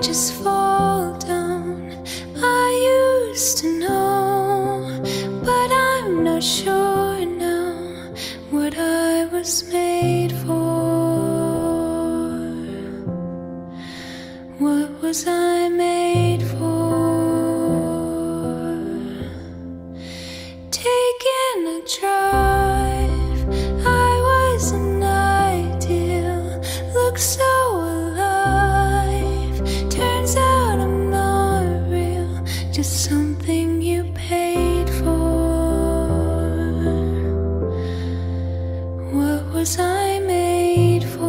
just fall down. I used to know, but I'm not sure now what I was made for. What was I made for? Taking a drive, I was an ideal, look so alive. Turns out I'm not real, just something you paid for. What was I made for?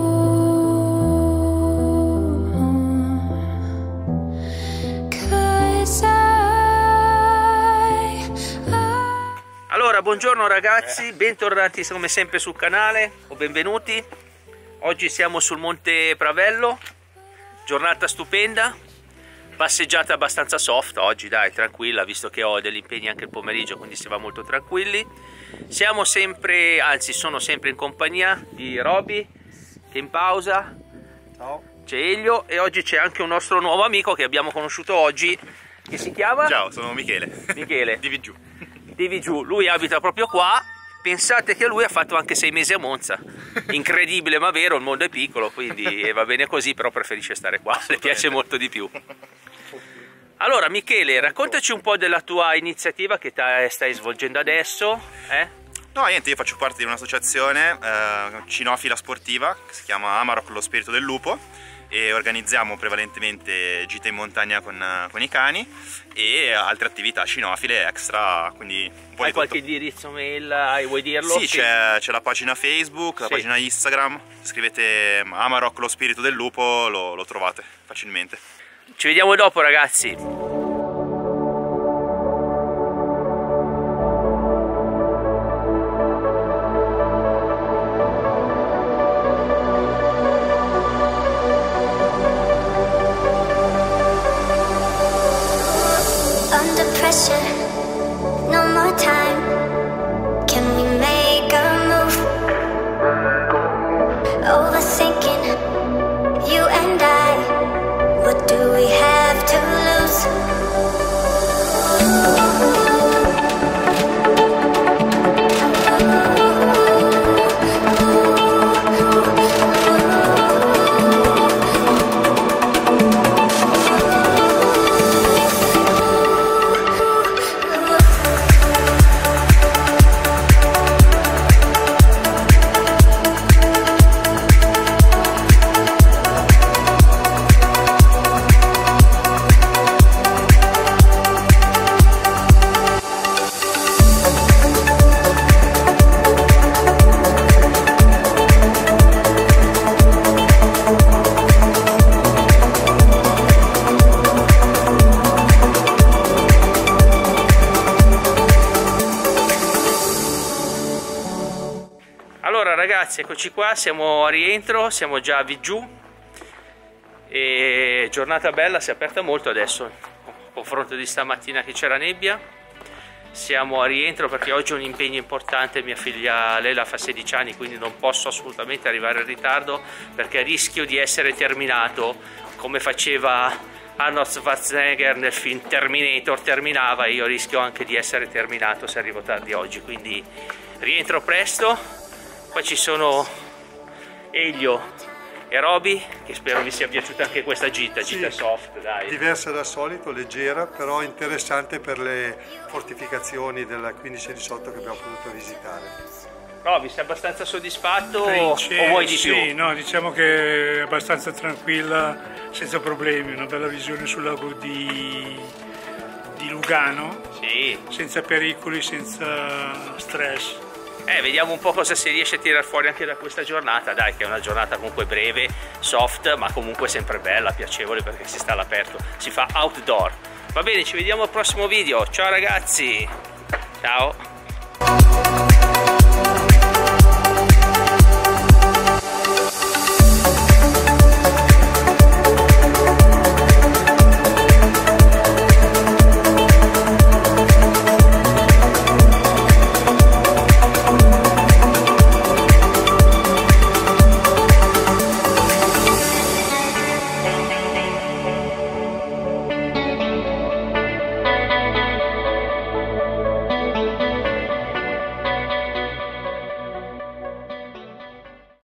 Allora, buongiorno ragazzi, bentornati come sempre sul canale, o benvenuti. Oggi siamo sul Monte Pravello, giornata stupenda, passeggiata abbastanza soft oggi, dai, tranquilla, visto che ho degli impegni anche il pomeriggio, quindi si va molto tranquilli. Siamo sempre, anzi sono sempre in compagnia di Roby, che è in pausa. Ciao. C'è Elio e oggi c'è anche un nostro nuovo amico che abbiamo conosciuto oggi, che si chiama? Ciao, sono Michele. Michele. Di Vigiù. Di Vigiù, lui abita proprio qua. Pensate che lui ha fatto anche 6 mesi a Monza. Incredibile ma vero, il mondo è piccolo, quindi va bene così, però preferisce stare qua, le piace molto di più. Allora Michele, raccontaci un po' della tua iniziativa che stai svolgendo adesso. No, niente, io faccio parte di un'associazione cinofila sportiva che si chiama Amarok, lo spirito del lupo, e organizziamo prevalentemente gite in montagna con i cani e altre attività cinofile extra, quindi un po' Hai di qualche tutto. indirizzo mail, vuoi dirlo? Sì, c'è la pagina Facebook, la Sì. pagina Instagram, scrivete Amarok, lo spirito del lupo, lo trovate facilmente. Ci vediamo dopo ragazzi. Under pressure, no more time. Can we make a move? Overthinking, you and I. What do we have to lose? Allora ragazzi, eccoci qua, siamo a rientro, siamo già a Vigiù e giornata bella, si è aperta molto adesso a confronto di stamattina che c'era nebbia. Siamo a rientro perché oggi ho un impegno importante, mia figlia Lela fa 16 anni, quindi non posso assolutamente arrivare in ritardo perché rischio di essere terminato come faceva Arnold Schwarzenegger nel film Terminator, terminava, e io rischio anche di essere terminato se arrivo tardi oggi, quindi rientro presto. Poi ci sono Elio e Roby, che spero vi sia piaciuta anche questa gita, gita soft, dai. Diversa dal solito, leggera, però interessante per le fortificazioni della 1518 che abbiamo potuto visitare. Roby, sei abbastanza soddisfatto o vuoi di più? Sì, no, diciamo che è abbastanza tranquilla, senza problemi, una bella visione sul lago di Lugano, Sì. senza pericoli, senza stress. Vediamo un po' cosa si riesce a tirar fuori anche da questa giornata, dai, che è una giornata comunque breve, soft, ma comunque sempre bella, piacevole perché si sta all'aperto, si fa outdoor. Va bene, ci vediamo al prossimo video, ciao ragazzi, ciao!